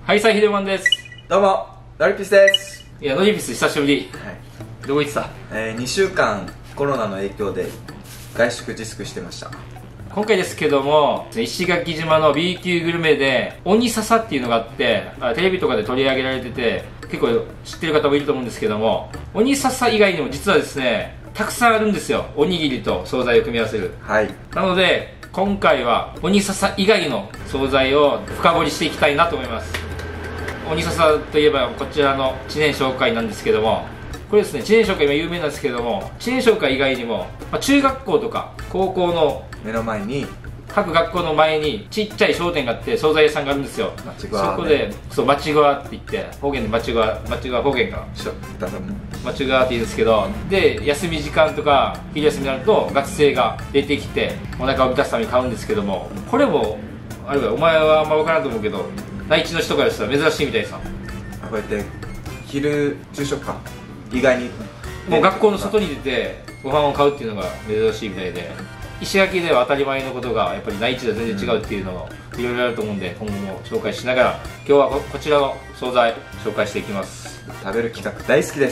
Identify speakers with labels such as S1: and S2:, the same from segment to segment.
S1: はい、さあ、ヒデマンです。
S2: どうも、ノリピスです。
S1: いや、ノリピス久しぶり。
S2: はい。
S1: どこ行ってた
S2: 2週間コロナの影響で外出自粛してました。
S1: 今回ですけども、石垣島の B 級グルメで鬼笹っていうのがあって、テレビとかで取り上げられてて、結構知ってる方もいると思うんですけども、鬼笹以外にも実はですね、たくさんあるんですよ。おにぎりと惣菜を組み合わせる。
S2: はい。
S1: なので今回は鬼笹以外の惣菜を深掘りしていきたいなと思います。鬼笹といえばこちらの知念商会なんですけども、これですね、知念商会今有名なんですけども、知念商会以外にも、中学校とか高校の
S2: 目の前に
S1: 各学校の前にちっちゃい商店があって、惣菜屋さんがあるんですよ。
S2: まちぐわ、ね、
S1: そこでまちぐわって言って、方言でまちぐわ方言かな、まちぐわって言うんですけど、で休み時間とか昼休みになると学生が出てきてお腹を満たすために買うんですけども、これもあれはお前はあんま分からんと思うけど、内地の人からしたら珍しいみたいでさ。
S2: こうやって昼昼食か意外に
S1: もう学校の外に出てご飯を買うっていうのが珍しいみたいで、石垣では当たり前のことがやっぱり内地では全然違うっていうのがいろいろあると思うんで、今後も紹介しながら今日はこちらの惣菜紹介していきます。
S2: 食べる企画大好きです。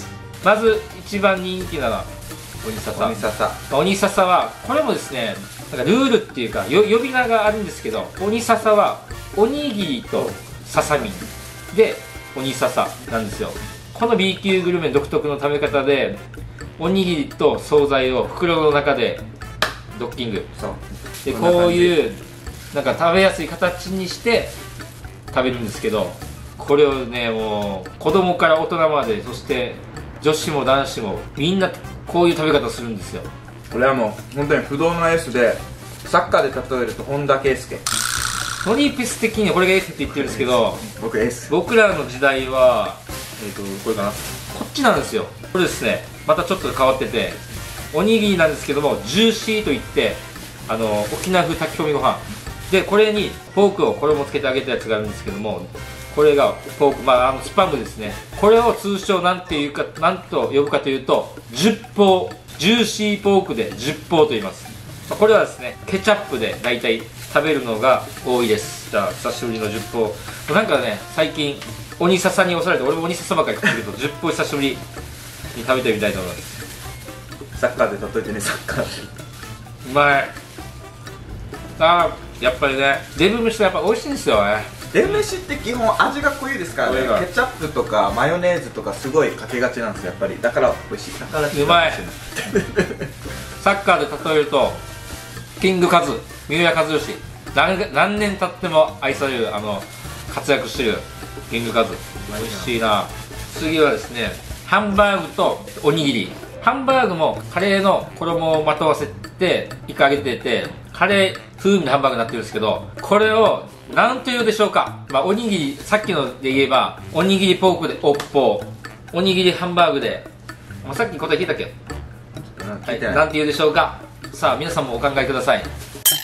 S1: まず一番人気なのは鬼笹。鬼笹はこれもですね、なんかルールっていうか呼び名があるんですけど、鬼笹はおにぎりとささみで鬼笹なんですよ。この B 級グルメ独特の食べ方で、おにぎりと惣菜を袋の中でドッキングで、こういうなんか食べやすい形にして食べるんですけど、これをね、もう子供から大人まで、そして女子も男子もみんなこういう食べ方するんですよ。
S2: これはもう本当に不動のエースで、サッカーで例えると本田圭佑。
S1: ノリピス的にはこれがエースって言ってるんですけど、
S2: 僕エース。
S1: 僕らの時代はこれかな、こっちなんですよ。これですね、またちょっと変わってて、おにぎりなんですけども、ジューシーといって、沖縄風炊き込みご飯で、これにポークを衣つけてあげたやつがあるんですけども、これがポーク、スパムですね。これを通称なんと呼ぶかというと、10包、ジューシーポークで10包と言います。これはですね、ケチャップで大体食べるのが多いです。じゃあ久しぶりの10包、なんかね、最近鬼笹に押されて、俺も鬼笹ばかり食ってるけど10包久しぶりに食べてみたいと思います。
S2: サッカーで例えてね、サッカーで
S1: うまい。やっぱりね、デブ飯はやっぱ美味しいんですよね。
S2: デブ飯って基本味が濃いですからね。ケチャップとかマヨネーズとかすごいかけがちなんですよ、やっぱり。だから美味しい。だから
S1: うまい。サッカーで例えるとキングカズ、三浦知良、何年経っても愛される活躍してるキングカズ、美味しいな。次はですね、ハンバーグとおにぎり。ハンバーグもカレーの衣をまとわせて1回揚げてて、カレー風味のハンバーグになってるんですけど、これを何というでしょうか。おにぎり、さっきので言えばおにぎりポークでおっぽう、おにぎりハンバーグで、さっき答え聞いたっけ、はい、なんて言うでしょうか。さあ皆さんもお考えください。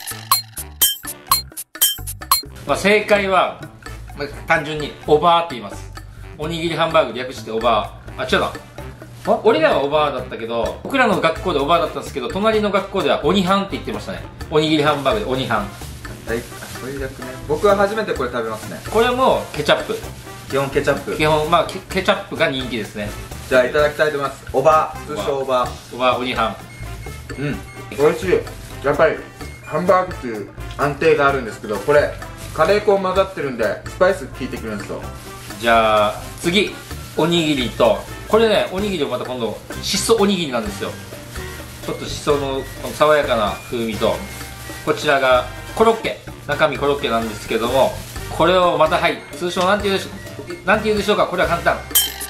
S1: 正解は、単純におばあって言います。おにぎりハンバーグ略しておばあ。違うな、俺らはおばあだったけど、僕らの学校でおばあだったんですけど、隣の学校では鬼ハンって言ってましたね。おにぎりハンバーグで鬼ハン。
S2: そういう略ね。僕は初めてこれ食べますね。
S1: これもケチャップ、
S2: 基本ケチャップ、
S1: 基本ケチャップが人気ですね。
S2: じゃあいただきたいと思います。おばあ、通称おばあ、
S1: 鬼ハン。
S2: 美味しい。やっぱりハンバーグっていう安定があるんですけど、これカレー粉混ざってるんでスパイス効いてくるんですよ。
S1: じゃあ次、おにぎりと、これね、おにぎりもまた今度しそおにぎりなんですよ。ちょっとしその爽やかな風味と、こちらがコロッケ、中身コロッケなんですけども、これをまた、はい、通称なんて言うでしょうか。これは簡単、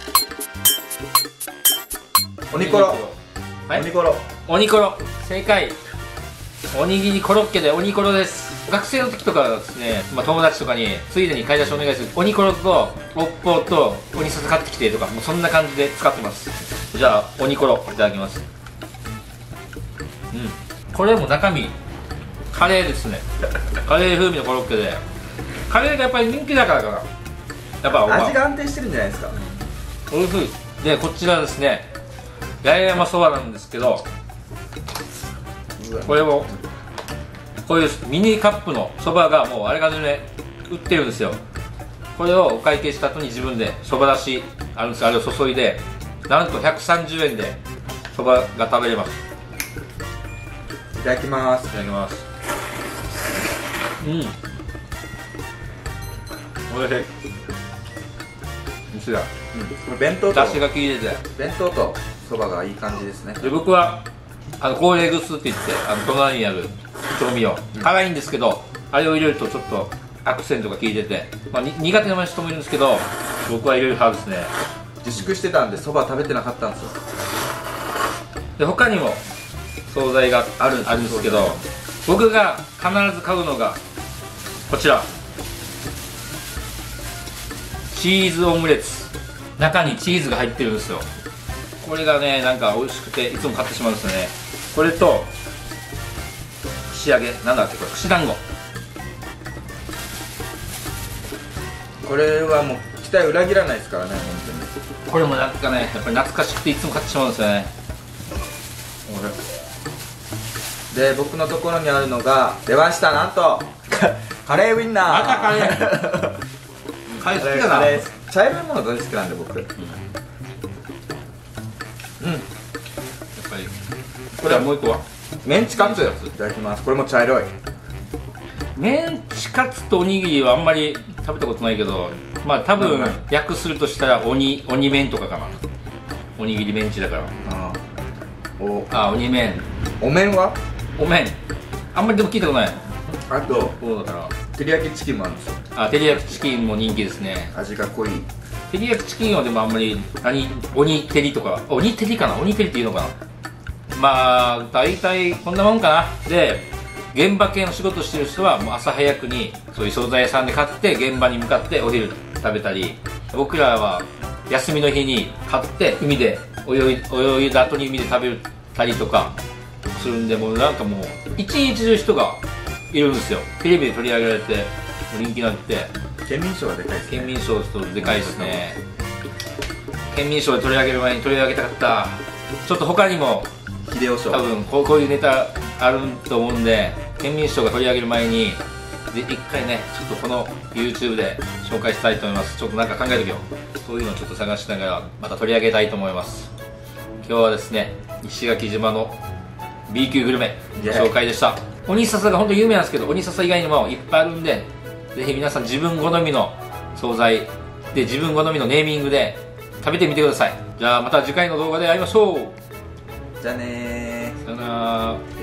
S2: おにころ。
S1: はい、
S2: おにころ、
S1: おにころ、正解。おにぎりコロッケでおにころです。学生の時とかはですね、友達とかについでに買い出しお願いする、おにころとおっぽうと鬼笹買ってきてとか、もうそんな感じで使ってます。じゃあおにころいただきます。これも中身カレーですね。カレー風味のコロッケで、カレーがやっぱり人気だからかな、やっぱ
S2: 味が安定してるんじゃないですか。
S1: おいしい。でこちらですね、八重山そばなんですけど、これもこういうミニカップのそばがもうあれがね売ってるんですよ。 これをお会計した後に自分でそばだしあるんです、あれを注いでなんと130円でそばが食べれます。
S2: いただきます。
S1: いただきます。うん、おいしい。こ
S2: これ弁当と
S1: だしが効いてて、
S2: 弁当とそばがいい感じですね。
S1: で僕は高麗グスって言って隣にある調味料、辛いんですけどあれを入れるとちょっとアクセントが効いてて、苦手な人もいるんですけど僕は入れる派ですね。
S2: 自粛してたんでそば食べてなかったんですよ。
S1: で他にも惣菜があるんですけど、僕が必ず買うのがこちら、チーズオムレツ。中にチーズが入ってるんですよ。これがねなんか美味しくていつも買ってしまうんですよね。これと串揚げ、なんだっけこれ、串団子。
S2: これはもう期待裏切らないですからね、本
S1: これもなんかねやっぱり懐かしくていつも買ってしまうんですよね。
S2: 当に。で僕のところにあるのが出ました、なんとカレーウインナー。
S1: またカレーカレー好きだな。
S2: カレー茶色いもの大好きなんで僕。
S1: やっぱり
S2: これは
S1: もう一個は
S2: メンチカツ。いただきます。これも茶色い。
S1: メンチカツとおにぎりはあんまり食べたことないけど、まあ多分訳するとしたら鬼麺とかかな。おにぎりメンチだから。鬼麺。
S2: お麺は
S1: お麺あんまりでも聞いたことない。
S2: あと
S1: そうだから
S2: 照り焼きチキンもあるんですよ。
S1: 照り焼きチキンも人気ですね。
S2: 味が濃い。
S1: 照り焼きチキンはでもあんまり鬼照りとか鬼照りかな、鬼照りっていうのかな。まあ大体こんなもんかな。で現場系の仕事してる人はもう朝早くにそういう惣菜屋さんで買って現場に向かってお昼食べたり、僕らは休みの日に買って海で泳いだ後に海で食べたりとかするんで、もうなんかもう一日中人がいるんですよ。テレビで取り上げられて人気になって。
S2: 県民賞はでかいですね。
S1: 県民賞とでかいですね。県民賞で取り上げる前に取り上げたかった。ちょっと他にも
S2: 秀夫賞
S1: 多分こういうネタあると思うんで、県民賞が取り上げる前に一回ねちょっとこの YouTube で紹介したいと思います。ちょっとなんか考えとけよ。そういうのをちょっと探しながらまた取り上げたいと思います。今日はですね石垣島の B 級グルメの紹介でした。鬼笹が本当に有名なんですけど、鬼笹以外にもいっぱいあるんで、ぜひ皆さん自分好みの惣菜で自分好みのネーミングで食べてみてください。じゃあまた次回の動画で会いましょう。
S2: じゃあねー。
S1: さよなら。